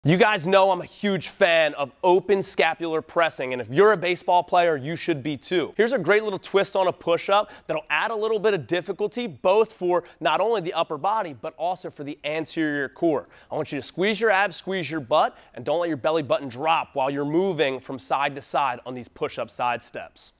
You guys know I'm a huge fan of open scapular pressing, and if you're a baseball player, you should be too. Here's a great little twist on a push-up that'll add a little bit of difficulty, both for not only the upper body, but also for the anterior core. I want you to squeeze your abs, squeeze your butt, and don't let your belly button drop while you're moving from side to side on these push-up side steps.